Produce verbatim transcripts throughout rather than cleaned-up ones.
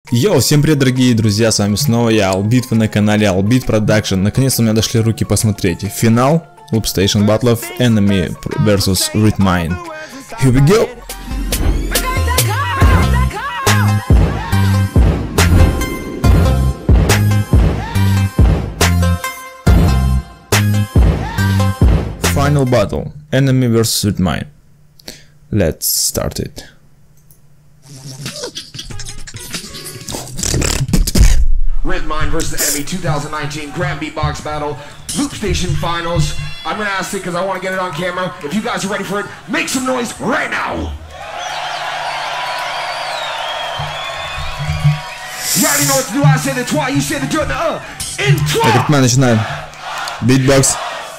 Йоу, всем привет, дорогие друзья, с вами снова я, Албит, вы на канале Albeat Production. Наконец-то у меня дошли руки посмотреть финал Loop Station Battle Enemy versus Redmine. Here we go! Final battle, Enemy versus Redmine. Let's start it. Redmine versus Enemy twenty nineteen Grand Beatbox Battle Loop Station Finals. I'm gonna ask it because I want to get it on camera. If you guys are ready for it, make some noise right now. You already know what to do. I say the twi, you say the do, and the uh. In twi. Redmine начинаем. Beatbox.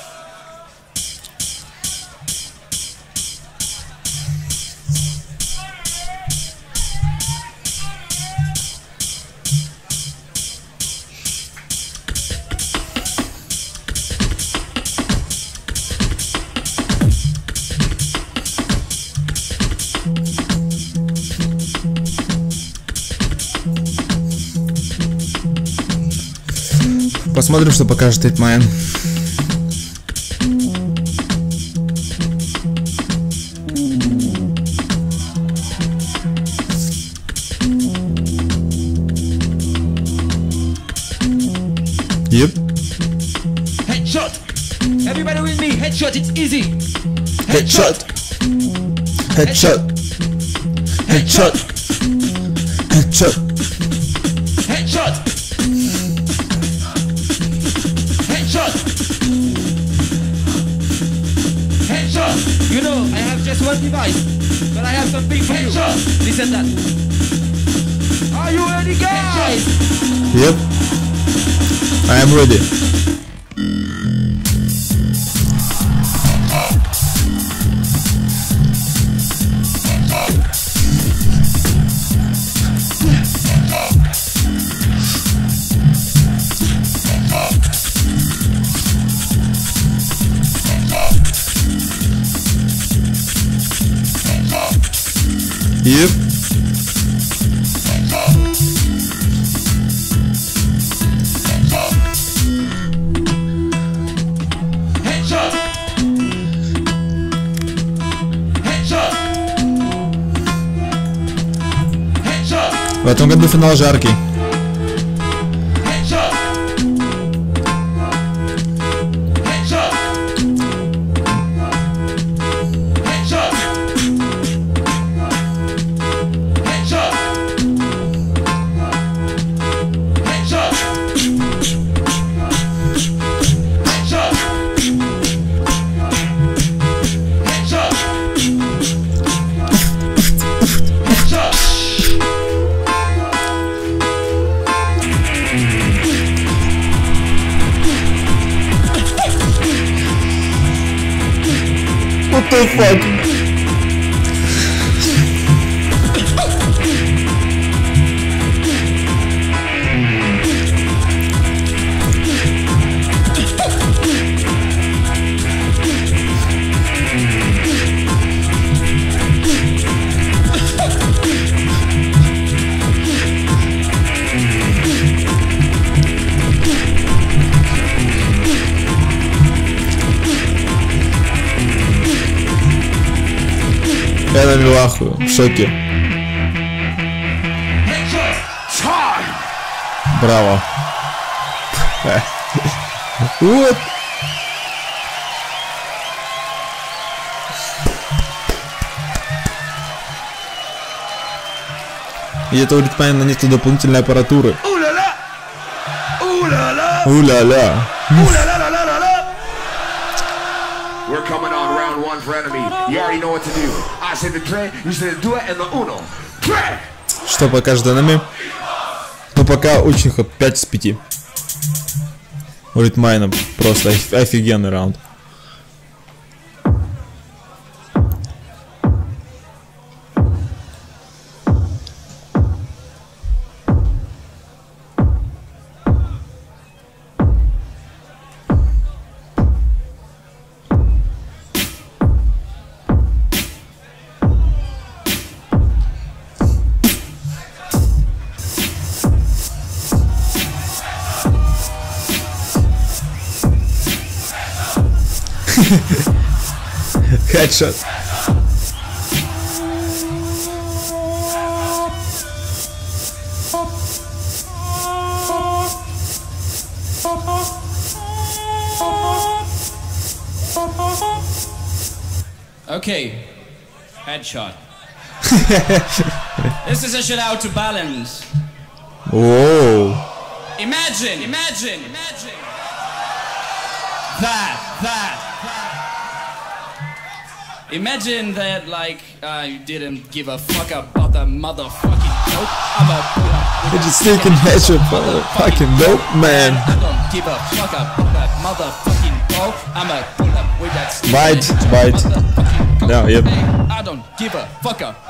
Посмотрим, что покажет Redmine. Yep. Headshot. Everybody with me. Headshot. It's easy. Headshot. Headshot. Headshot. Headshot. Headshot. Headshot. Headshot. You know, I have just one device, but I have something for you. Listen that. Are you ready, guys? Yep. I am ready. Yep. Headshot. Headshot. Headshot. В этом году финал жаркий. Headshot. Headshot. Headshot. Headshot. Headshot. Headshot. Headshot. Headshot. What the fuck? Я навел ахую, в шоке. Браво. Вот. И это у Redmine нет дополнительной аппаратуры. Ooh-la-la. Ooh-la-la. У-ля-ля. Ooh-la-la-la-la-la. We're coming on round one for Enemy. You already know what to do. I say the tre, you say the do it, and the uno. Tre. Что покажет Enemy? Ну пока очень ход пять из пяти. У Redmine просто офигенный раунд. Headshot. Okay, headshot. This is a shout out to Balance. Whoa. Imagine, imagine, imagine. That, that, that. Imagine that, like, uh, you didn't give a fuck about the motherfucking dope. I'm a You're just taking headshot for the fucking dope, man. I don't give a fuck about that motherfucking dope. I'm a pull up with that stick. Bite, bite. Yeah, yep. I don't give a fuck up.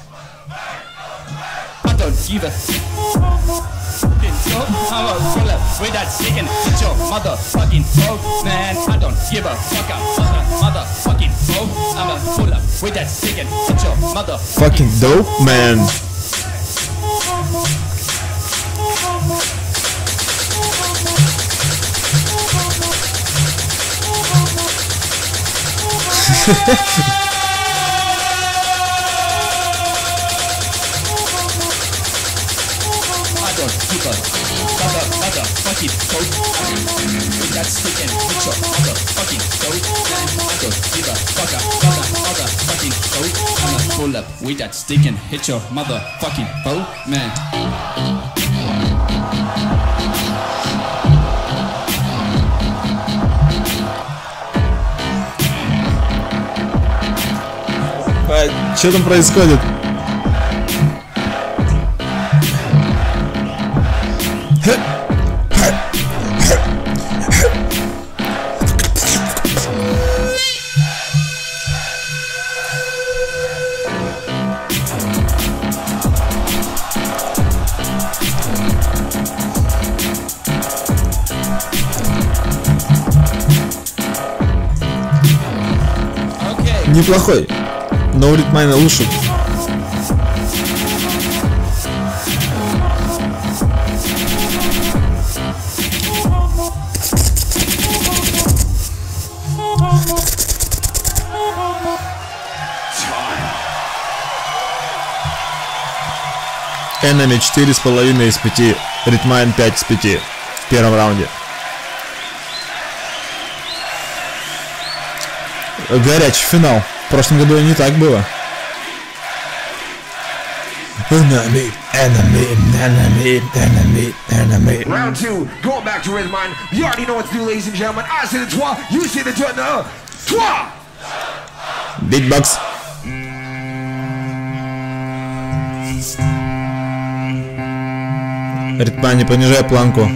I don't give a fucking dope. I'm a pull up with that stick and hit your motherfucking dope, man. I don't give a fuck about that motherfucking dope. I'm a pull up with that stick and hit your motherfucking Fucking dope, man. I don't give a mother, motherfucking dope. With that stick and hit your motherfucking dope, man. I don't give a fuck about that motherfucking dope. I'ma pull up with that stick and hit your motherfucking boat, man. Что там происходит? Okay. Неплохой. Но у Ритмайна лучше. Enemy четыре с половиной из пяти, Ритмайн пять из пяти в первом раунде. Горячий финал. В прошлом году не так было. Enemy, enemy, enemy, enemy, enemy. Round two, going back to Redmine. You already know what to do, ladies and gentlemen. I say the trois, you say the deux, no. Trois! Beatbox. Ритмайн, не понижай планку.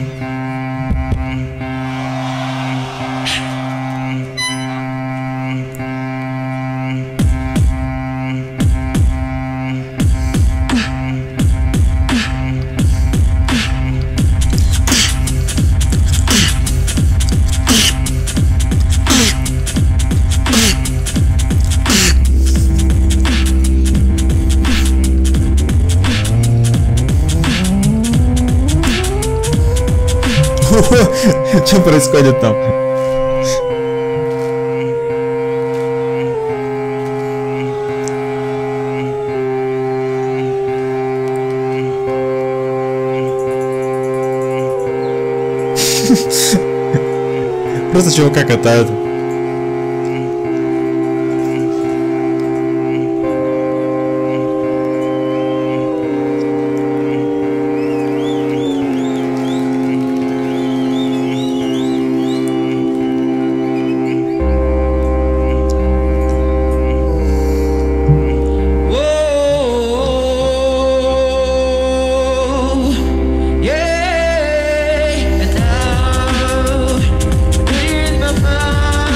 Что происходит там? Просто чувака катают. Yeah, and now with my mind.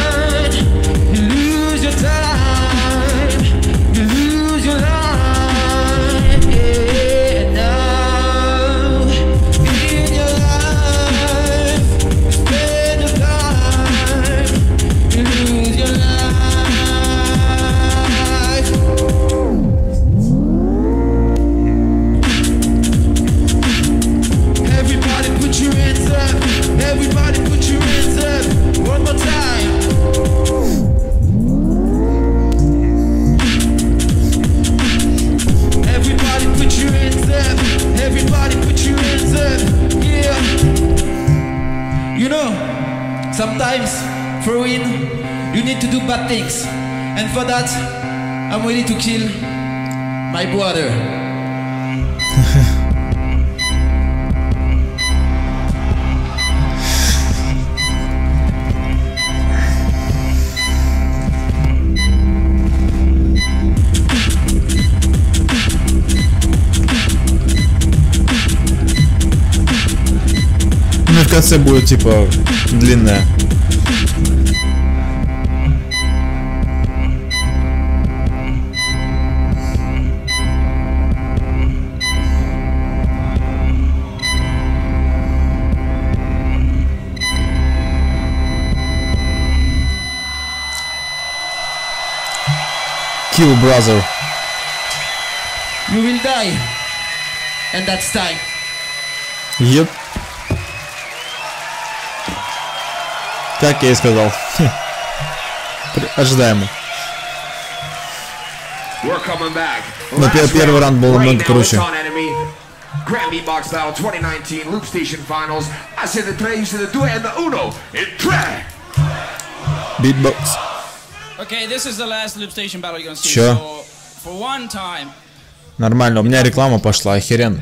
Sometimes, for win, you need to do bad things. And for that, I'm ready to kill my brother. Ну в конце будет типа длинная. Kill brother. You will die. And that's time. Yep. Как я и сказал. Ожидаемо. Но первый раунд был намного круче. Grand Beatbox Battle twenty nineteen Loop Station Finals. I said the tres, you said the due, and the uno. In tres. Beatbox. Okay, this is the last Loop Station battle you're gonna see. Чё? So, for one time. Нормально, у меня реклама пошла, охеренно.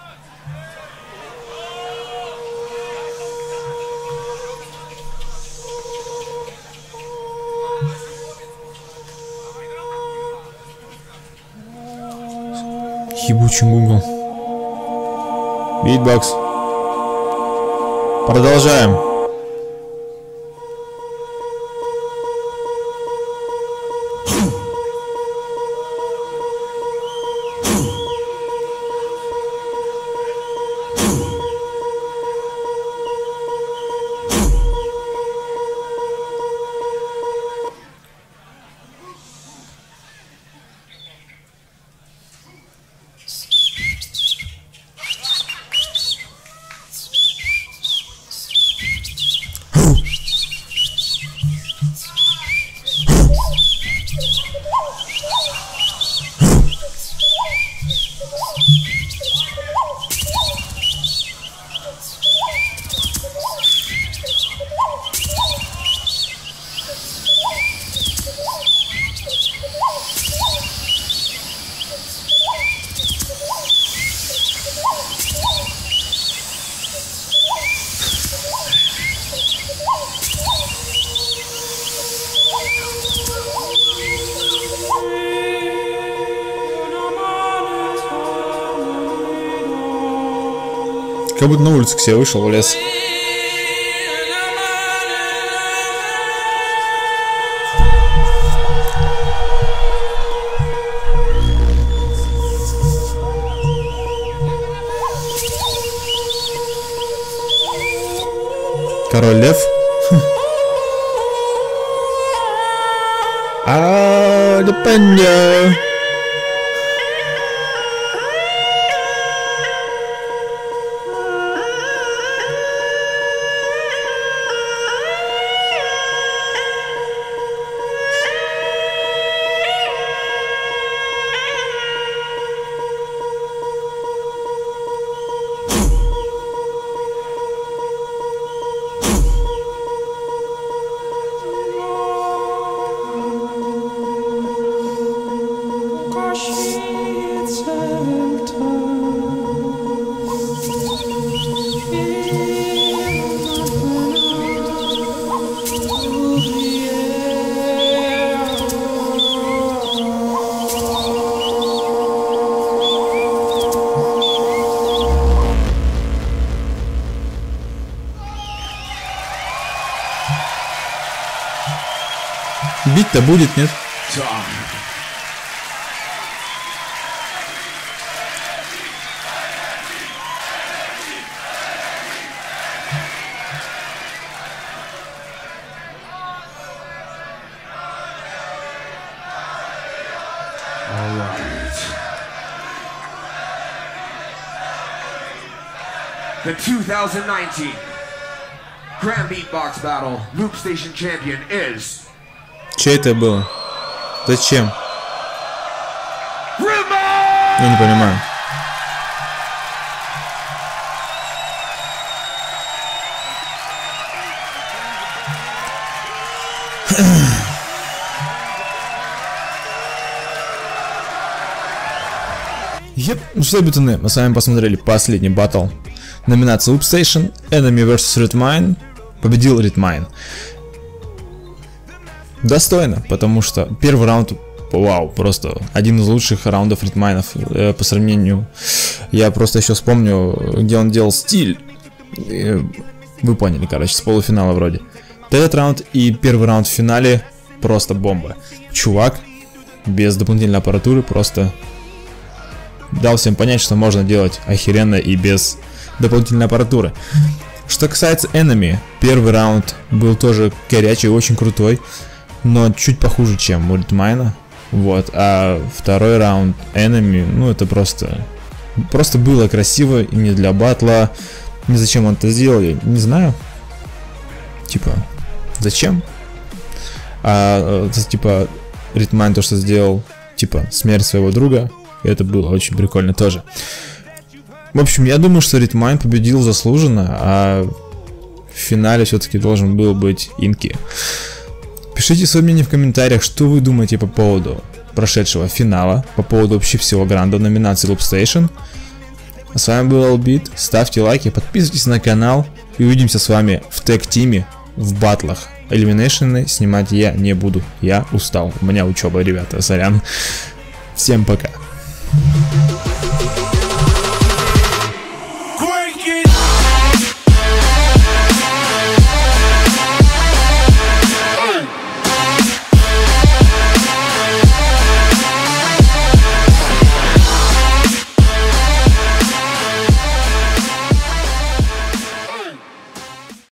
Ебучий Google. Beatbox. Продолжаем. Как будто на улицу к себе вышел в лес. Король лев. А, депенде. Бить-то будет, нет? The two thousand nineteen Grand Beatbox Battle Loop Station Champion is... Че это было? Зачем? Я не понимаю. Еп, ну что, бетуны, мы с вами посмотрели последний батл. Номинация Loop Station, Enemy versus. Redmine. Победил Redmine. Достойно, потому что первый раунд, вау, просто один из лучших раундов Redmine э, по сравнению. Я просто еще вспомню, где он делал стиль. Э, вы поняли, короче, с полуфинала вроде. Этот раунд и первый раунд в финале просто бомба. Чувак без дополнительной аппаратуры просто дал всем понять, что можно делать охеренно и без дополнительной аппаратуры. Что касается Enemy, первый раунд был тоже горячий, очень крутой, но чуть похуже, чем у Redmine. Вот, а второй раунд Enemy, ну это просто, просто было красиво и не для батла. Не зачем он это сделал, я не знаю. Типа, зачем? А, типа, Redmine то, что сделал, типа, смерть своего друга, это было очень прикольно тоже. В общем, я думаю, что Redmine победил заслуженно, а в финале все-таки должен был быть Инки. Пишите свое мнение в комментариях, что вы думаете по поводу прошедшего финала, по поводу вообще всего гранда номинации Loop Station. А с вами был Албит, ставьте лайки, подписывайтесь на канал и увидимся с вами в тег-тиме в батлах. Элиминейшены снимать я не буду, я устал, у меня учеба, ребята, сорян. Всем пока. Break it.